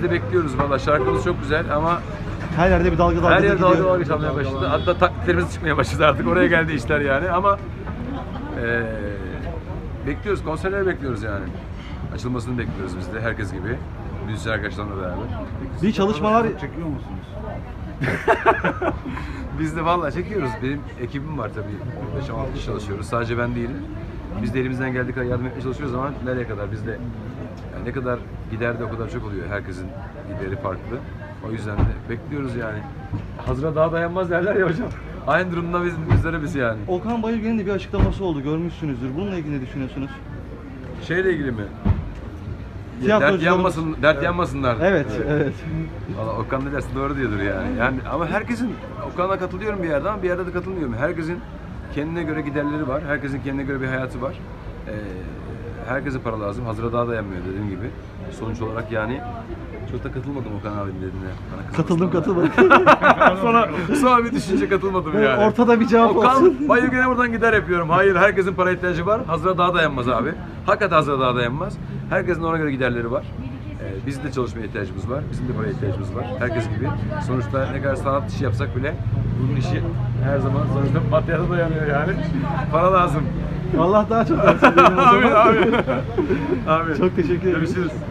Biz de bekliyoruz valla. Şarkımız çok güzel ama Her yerde bir dalga her yer gidiyor. dalga çalmaya başladı. Hatta taklitlerimiz çıkmaya başladı artık. Oraya geldi işler yani ama bekliyoruz. Konserleri bekliyoruz yani. Açılmasını bekliyoruz biz de herkes gibi. Müzisyen arkadaşlarımla beraber. Bir çalışmalar Çekiyor musunuz? Biz de vallahi çekiyoruz. Benim ekibim var tabii. 5-6 kişi çalışıyoruz. Sadece ben değilim. Biz de elimizden geldiği kadar yardım etmeye çalışıyoruz ama nereye kadar? Biz de yani ne kadar gider de o kadar çok oluyor. Herkesin gideri farklı. O yüzden de bekliyoruz yani. Hazıra daha dayanmaz derler ya hocam. Aynı durumda bizlere biz yani. Okan Bayülgen'in de bir açıklaması oldu, görmüşsünüzdür. Bununla ilgili ne düşünüyorsunuz? Şeyle ilgili mi? Tiyatrocularımız- Dert yanmasınlar. Evet, evet. Valla Okan ne derse doğru diyordur yani. Yani ama herkesin, Okan'a katılıyorum bir yerde ama bir yerde de katılmıyorum. Herkesin kendine göre giderleri var. Herkesin kendine göre bir hayatı var. Herkese para lazım. Hazıra daha dayanmıyor dediğim gibi. Sonuç olarak yani çok da katılmadım Okan abinin dediğine. Katıldım. Sonra bir düşünce katılmadım yani. Ortada bir cevap Okan, olsun. Bayülgen'e buradan gider yapıyorum. Hayır, herkesin para ihtiyacı var. Hazıra daha dayanmaz abi. Hakikaten hazıra daha dayanmaz. Herkesin ona göre giderleri var. Bizim de çalışmaya ihtiyacımız var. Bizim de paraya ihtiyacımız var. Herkes gibi. Sonuçta ne kadar sanat işi yapsak bile bunun işi her zaman sonuçta maddiyata dayanıyor yani. Para lazım. Allah daha çok versin diyelim o zaman. Amin. Amin. Çok teşekkür ederim. Görüşürüz.